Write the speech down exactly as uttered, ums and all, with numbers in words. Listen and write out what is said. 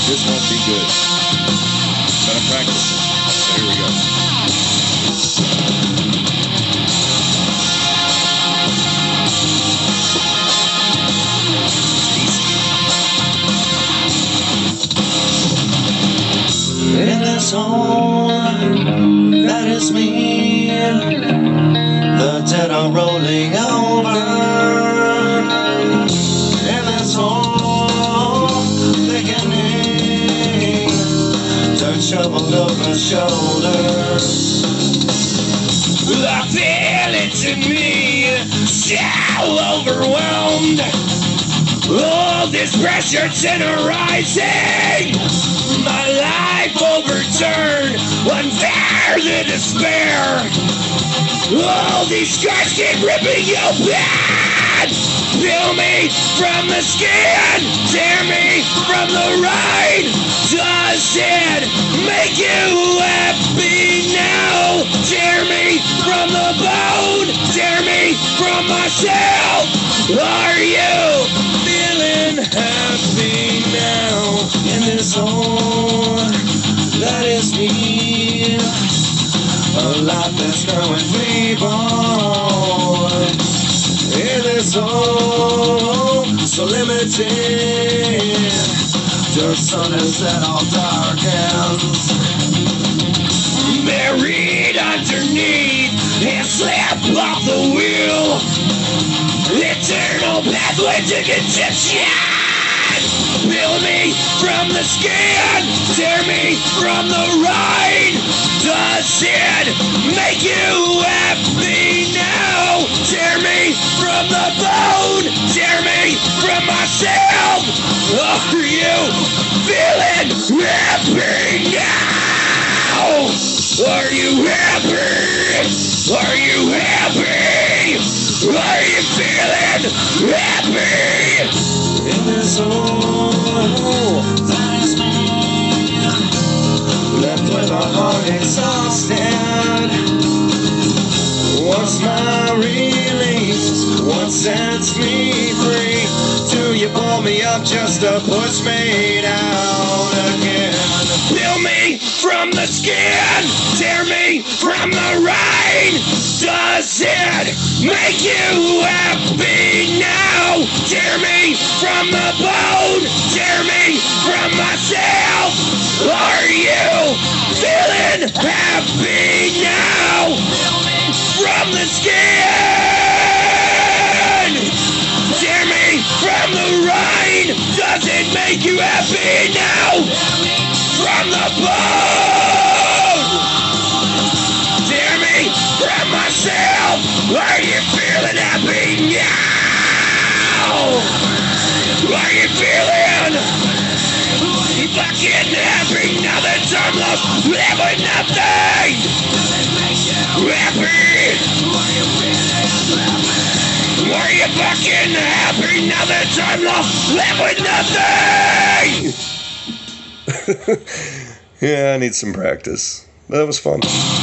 this won't be good. Gotta practice it. So here we go. In this home, that is me. The dead are rolling over. In this home, thickening, dirt shoveled over shoulders. I feel it in me, so overwhelmed. All this pressure tenderizing. My life overturned, unfair the despair. All these scars keep ripping you apart. Peel me from the skin, tear me from the rain. Does it make you happy now? Tear me from the bone, tear me from myself. Are you feeling happy now? In this home, that is me. A life that's growing reborn. In this home, so limited. Your sun is set all darkens. Buried underneath and slap off the wheel. Eternal pathway to conception. Peel me from the skin, tear me from the rain. Does it make you happy now? Tear me from the bone, tear me from myself. Are you feeling happy now? Are you happy? Are you happy? Are you feeling happy? In this hole, that is me. Left with a heart exhausted. What's my release? What sets me free? Do you pull me up just to push me down again? Peel me from the skin, tear me from the rain. Does it make you happy now? Tear me from the bone, tear me from myself. Are you feeling happy now? Peel me from the skin, tear me from the rain. Does it make you happy now? From the bone, tear me from myself. Are you feeling happy now? Are you feeling fucking happy now that I'm lost, live with nothing? Happy? Are you fucking happy now that I'm lost, live with nothing? Yeah, I need some practice. That was fun.